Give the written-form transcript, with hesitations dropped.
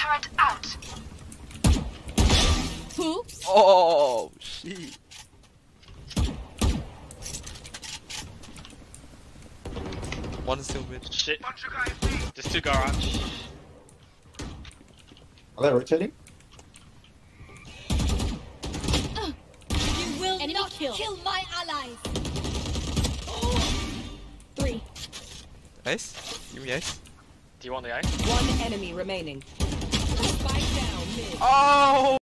turret out. Who? Oh shit. One still mid. Shit. Just two garage. Are they rotating? You will not kill my allies. 3. Ace? Give me ace. Do you want the ice? One enemy remaining. Spike down mid. Oh!